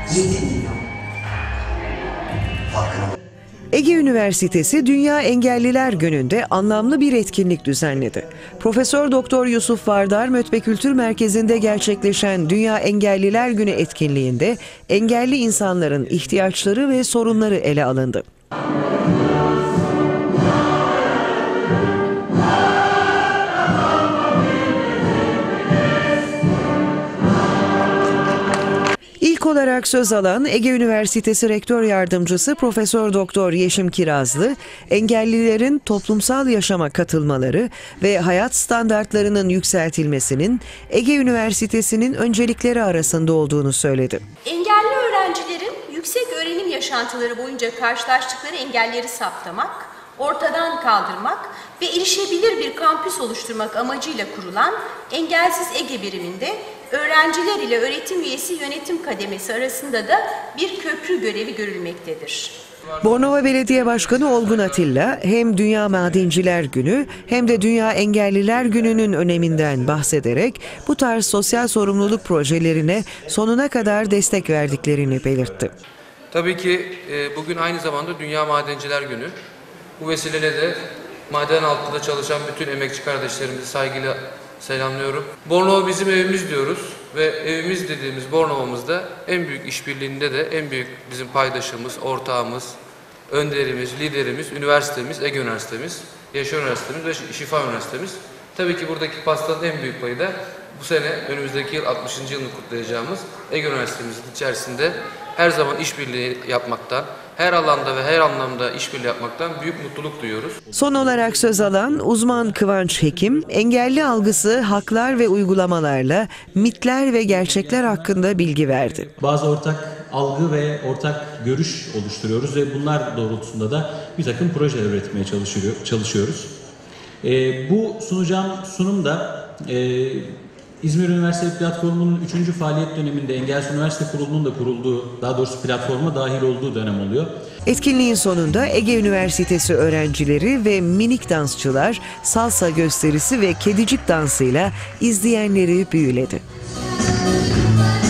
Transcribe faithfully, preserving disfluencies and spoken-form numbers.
yedi milyon. Farkına. Ege Üniversitesi Dünya Engelliler Günü'nde anlamlı bir etkinlik düzenledi. Profesör Doktor Yusuf Vardar Mötbe Kültür Merkezi'nde gerçekleşen Dünya Engelliler Günü etkinliğinde engelli insanların ihtiyaçları ve sorunları ele alındı. İlk olarak söz alan Ege Üniversitesi Rektör Yardımcısı Profesör Doktor Yeşim Kirazlı, engellilerin toplumsal yaşama katılmaları ve hayat standartlarının yükseltilmesinin Ege Üniversitesi'nin öncelikleri arasında olduğunu söyledi. Engelli öğrencilerin yüksek öğrenim yaşantıları boyunca karşılaştıkları engelleri saptamak, ortadan kaldırmak ve erişebilir bir kampüs oluşturmak amacıyla kurulan Engelsiz Ege biriminde öğrenciler ile öğretim üyesi yönetim kademesi arasında da bir köprü görevi görülmektedir. Bornova Belediye Başkanı Olgun Atilla hem Dünya Madenciler Günü hem de Dünya Engelliler Günü'nün öneminden bahsederek bu tarz sosyal sorumluluk projelerine sonuna kadar destek verdiklerini belirtti. Tabii ki e, bugün aynı zamanda Dünya Madenciler Günü. Bu vesileyle de maden altında çalışan bütün emekçi kardeşlerimizi saygıyla selamlıyorum. Bornova bizim evimiz diyoruz ve evimiz dediğimiz Bornova'mızda en büyük işbirliğinde de en büyük bizim paydaşımız, ortağımız, önderimiz, liderimiz, üniversitemiz, Ege Üniversitemiz, Yaşar Üniversitemiz ve Şifa Üniversitemiz. Tabii ki buradaki pastanın en büyük payı da bu sene önümüzdeki yıl altmışıncı yılını kutlayacağımız Ege Üniversitemizin içerisinde her zaman işbirliği yapmaktan, her alanda ve her anlamda işbirliği yapmaktan büyük mutluluk duyuyoruz. Son olarak söz alan uzman Kıvanç Hekim, engelli algısı, haklar ve uygulamalarla mitler ve gerçekler hakkında bilgi verdi. Bazı ortak algı ve ortak görüş oluşturuyoruz ve bunlar doğrultusunda da bir takım projeler üretmeye çalışıyor, çalışıyoruz. E, bu sunacağım sunum da e, İzmir Üniversitesi Platformu'nun üçüncü faaliyet döneminde Engelsiz Üniversite Kurulu'nun da kurulduğu, daha doğrusu platforma dahil olduğu dönem oluyor. Etkinliğin sonunda Ege Üniversitesi öğrencileri ve minik dansçılar salsa gösterisi ve kedicik dansıyla izleyenleri büyüledi.